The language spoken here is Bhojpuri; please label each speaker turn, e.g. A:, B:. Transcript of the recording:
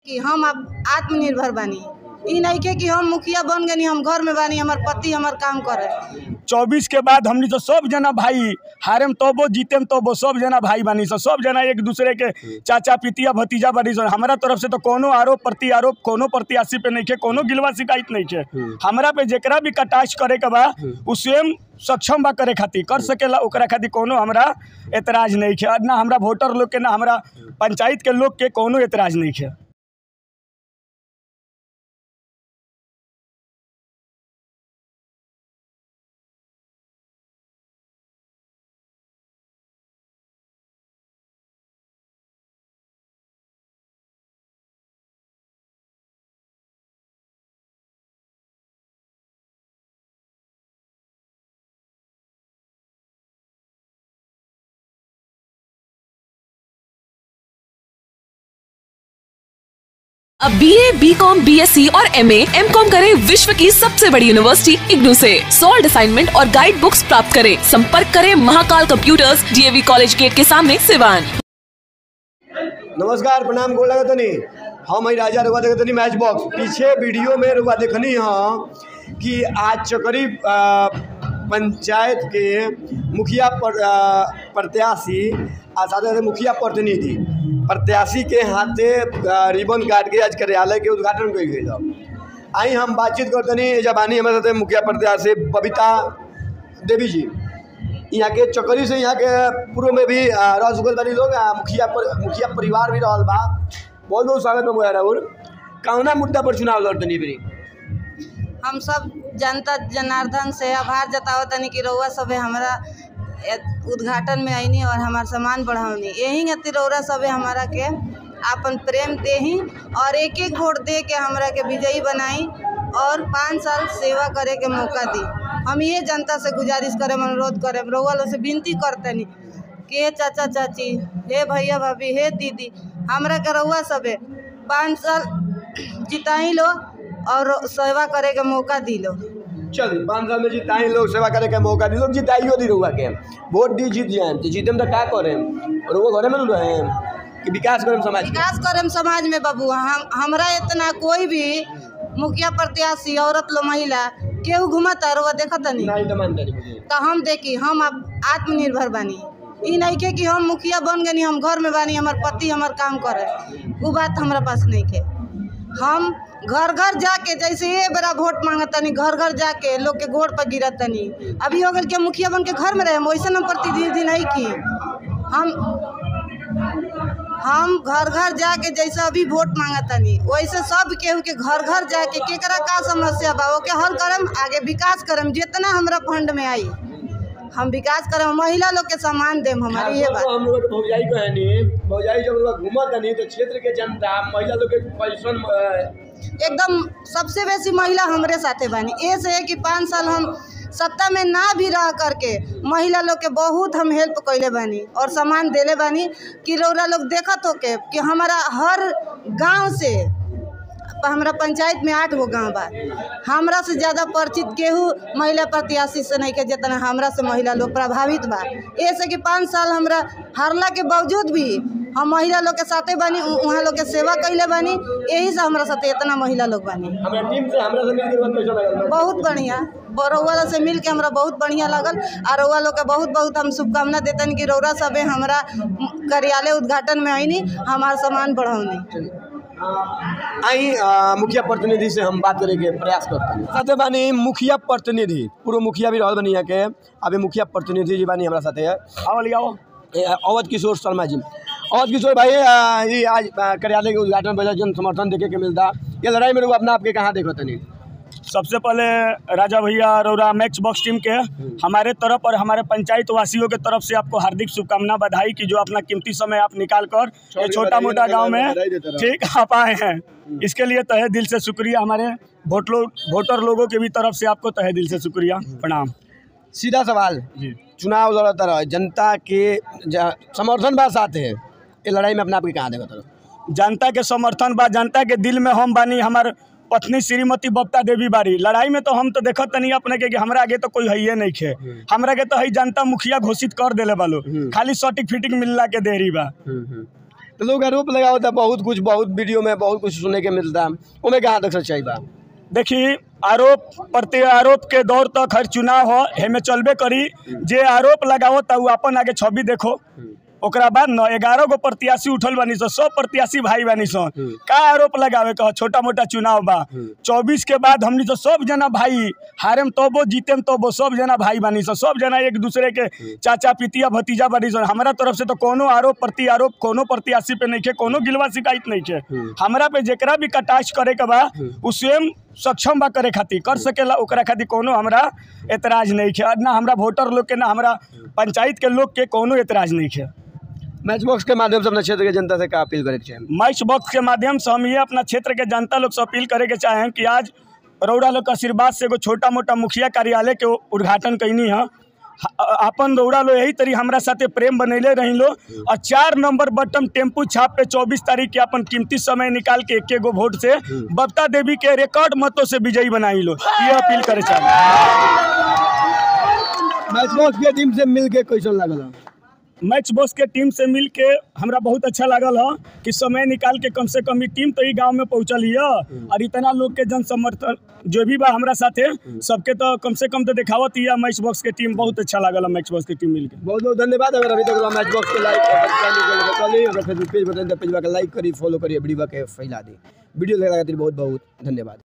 A: कि हम आत्मनिर्भर बानी। ई नहीं के कि हम मुखिया बन गए, हम घर में बानी, हमार पति हमार काम करे।
B: 24 के बाद हमनी तो सब जना भाई हारेम तबो जीतेम तबो सब जना भाई बानी सब जना एक दूसरे के चाचा पितिया भतीजा बानी। हमारा तरफ से तो कोनो आरोप प्रति आरोप कोनो प्रत्याशी पे नहीं के, कोनो गिलवा शिकायत नहीं के। हमारा पे जेकरा भी कटाक्ष करे के बा उ स्वयं सक्षम बा करे खातिर कर सकेला, ओकरा खातिर कोनो हमरा एतराज नहीं है। ना हमरा वोटर लोग के ना हमरा पंचायत के लोग के कोनो एतराज नहीं है।
C: अब BA, BCom, BSc और MA, MCom करें विश्व की सबसे बड़ी यूनिवर्सिटी इग्नू से। सॉल्ड असाइनमेंट और गाइड बुक्स प्राप्त करें। संपर्क करें Mahakal computers, DAV college gate के सामने, सिवान।
D: नमस्कार, प्रणाम, गोड़ लगतनी। हम राजा रुआ देखतनी मैच बॉक्स। पीछे वीडियो में रुआ देखनी है कि आज चकरी पंचायत के मुखिया प्रत्याशी और साथ मुखिया प्रतिनिधि प्रत्याशी के हाथे रिबन काट के आज कार्यालय के उद्घाटन कर गई। आई हम बातचीत करतनी जबानी हमारे साथ मुखिया प्रत्याशी बबीता देवी जी, यहाँ के चकरी से, यहाँ के पूर्व में भी रह चुकल तनी लोग, मुखिया परिवार भी रहल बा। बहुत बहुत स्वागत है राहुल। कौना मुद्दा पर चुनाव लड़तनी भी?
A: हम सब जनता जनार्दन से आभार जतावतनी कि रउआ सबे हमारा उद्घाटन में आईनी और हमार सम्मान बढ़ावनी। यही रउआ सबे हमारा के आपन प्रेम देही और एक एक वोट दे के हमरा के विजयी बनाई और 5 साल सेवा करे के मौका दी। हम ये जनता से गुजारिश करें, अनुरोध करें, रउआ लोग से विनती करतनी कि हे चाचा चाची, हे भैया भाभी, हे दीदी, हमरा के रउआ सबे 5 साल जिताई लो और सेवा करे के मौका दी लो।
D: चल 5 साल में जिताई लोग, सेवा करे के मौका दी लोग, जिताइयो दी रहुआ के वोट दी, जीत जाए तो जीतेम तो क्या करें और वो घरे में रहे कि विकास करें समाज,
A: विकास करें समाज में। बाबू हमरा इतना कोई भी मुखिया प्रत्याशी औरत लो महिला केहू घुमता रउआ देखत नहीं तो हम देखी हम आत्मनिर्भर बानी। ई नहीं के कि हम मुखिया बन गए, हम घर में बानी, हमार पति हमार काम करे, वो बात हमरा पास नहीं के। हम घर घर जाके जैसे ये बड़ा वोट मांगतनी, घर घर जाके लोग के गोड़ पर गिरतनी। अभी हो गए के मुखिया बन के घर में रहे, वैसे हम प्रतिनिधि नहीं की। हम घर घर जाके जैसे अभी वोट मांगतनी वैसे सब केहू के घर घर जाके केकरा का समस्या बा ओके हल करम, आगे विकास करम। जितना हमरा फंड में आई हम विकास करम, महिला लोग के सम्मान देम। हमारी ये बात
D: हम लोग भौजाई कहनी, भौजाई जब लोग घूमतनी तो क्षेत्र के जनता महिला लोग के पैसन
A: एकदम सबसे बेसी महिला हमरे साथे बानी। ऐसे है कि 5 साल हम सत्ता में ना भी रह करके महिला लोग के बहुत हम हेल्प कैले बानी और सामान देले बानी कि रउरा लोग देखत हो के कि हमारा हर गांव से, हमारा पंचायत में 8 गो गाँव बा, हमरा से ज़्यादा परिचित केहू महिला प्रत्याशी से नहीं के जितना हमरा से महिला लोग प्रभावित बा। ऐसे कि 5 साल हमरा हारला के बावजूद भी हम महिला लोग के साथे बानी, वहाँ लोग के सेवा कैले बानी, यही से हमरा साथे इतना महिला लोग बानी।
D: हमरा टीम से हमरा से मिलके
A: बहुत बढ़िया, रउआ से मिल के हमरा बहुत बढ़िया लगल। और रउआ लोग के बहुत बहुत हम शुभकामना देतन कि रउरा सबे हमरा कार्यालय उद्घाटन में आईनी, हमार सम्मान बढ़ाऊनी।
D: आई मुखिया प्रतिनिधि से हम बात करे के प्रयास करते हैं। साथे बानी मुखिया प्रतिनिधि, पूर्व मुखिया भी रहल बानी यहाँ के, अभी मुखिया प्रतिनिधि जी बानी हमरा साथे है। अवध किशोर शर्मा जी। अवध किशोर भाई, ये आज कार्यालय के उद्घाटन पर जन समर्थन देखे के मिलता, ये लड़ाई में अपना आपके कहाँ देखो तनी?
B: सबसे पहले राजा भैया रौरा मैच बॉक्स टीम के हमारे तरफ और हमारे पंचायत वासियों के तरफ से आपको हार्दिक शुभकामना, बधाई कि जो अपना कीमती समय आप निकाल कर ये छोटा मोटा गांव में ठीक आप आए हैं। इसके लिए तहे दिल से शुक्रिया। हमारे वोटर लोगों के भी तरफ से आपको तहे दिल से शुक्रिया, प्रणाम।
D: सीधा सवाल जी, चुनाव लड़ता रहा, जनता के समर्थन बात आते हैं, ये लड़ाई में अपना आपके कहाँ देखो?
B: जनता के समर्थन बा, जनता के दिल में हम बानी, हमारे पत्नी श्रीमती बबीता देवी बारी। लड़ाई में तो हम तो देखत नहीं अपने के कि हमरा आगे तो कोई है नहीं खे, हमरा के तो है जनता मुखिया घोषित कर देले बालो, खाली सर्टिफिकेट मिलला के देरी बा।
D: तो लोग आरोप लगा होता बहुत कुछ, बहुत वीडियो में बहुत कुछ सुनने के मिलता, उनमें कहाँ तक सच्चाई बा?
B: देखिए, आरोप प्रत्यारोप के दौर तक हर चुनाव हो हेमे चलबे करी। जे आरोप लगाओ त उ अपन आगे छवि देखो। ओकरा बाद न 11 गो प्रत्याशी उठल बानी सन, 100 प्रत्याशी भाई बानी सन। का आरोप लगावे का छोटा मोटा चुनाव बा। 24 के बाद हमनी तो सब जना भाई, हारेम तबो जीतेम तबो सब जना भाई बानी सन। सब जना एक दूसरे के चाचा पितिया भतीजा बानी सन। हमारा तरफ से तो कोनो आरोप प्रत्यारोप कोनो प्रत्याशी पे नहीं के, कोनो गिलवा शिकायत नहीं के। हमरा पे जेकरा भी कटाक्ष करे के बा उ स्वयं सक्षम बा करे खातिर कर सकेला, ओकरा खातिर कोनो हमरा एतराज नहीं है। ना हमरा वोटर लोग के, ना हमरा पंचायत के लोग के कोनो एतराज नहीं है।
D: मैच बॉक्स के माध्यम से अपना क्षेत्र के जनता से क्या अपील करे के चाहें?
B: मैच बॉक्स के माध्यम से हम ये अपना क्षेत्र के जनता लोग से अपील करे के चाहें कि आज रौरा लोग के आशीर्वाद से एगो छोटा मोटा मुखिया कार्यालय के उद्घाटन कैनी है। अपन रौरा लो यही तरी हमरा साथे प्रेम बनैले रही लो और 4 नंबर बटन टेम्पू छाप पे 24 तारीख के अपन कीमती समय निकाल के 1 गो वोट से बबता देवी के रिकॉर्ड मतों से विजयी बनाई लो। ये अपील करे चाहे।
D: मैच बॉक्स के टीम से मिल के कैसन लागल?
B: मैच बॉक्स के टीम से मिल के हमरा बहुत अच्छा लागल है कि समय निकाल के कम से कम ई टीम तो ई गांव में पहुंचल है और इतना लोग के जन समर्थन जो भी बा हमरा साथे सबके तो कम से कम तो दिखावत है। मैच बॉक्स के टीम बहुत अच्छा लागल है। मैच बॉक्स की टीम मिल के
D: बहुत बहुत धन्यवाद। अगर अभी तक मैच बॉक्स के लाइक फेसबुक पेज बताइए, पेज लाइक करी, फॉलो करिए, वीडियो के फैला दी। वीडियो देखने खातिर बहुत बहुत धन्यवाद।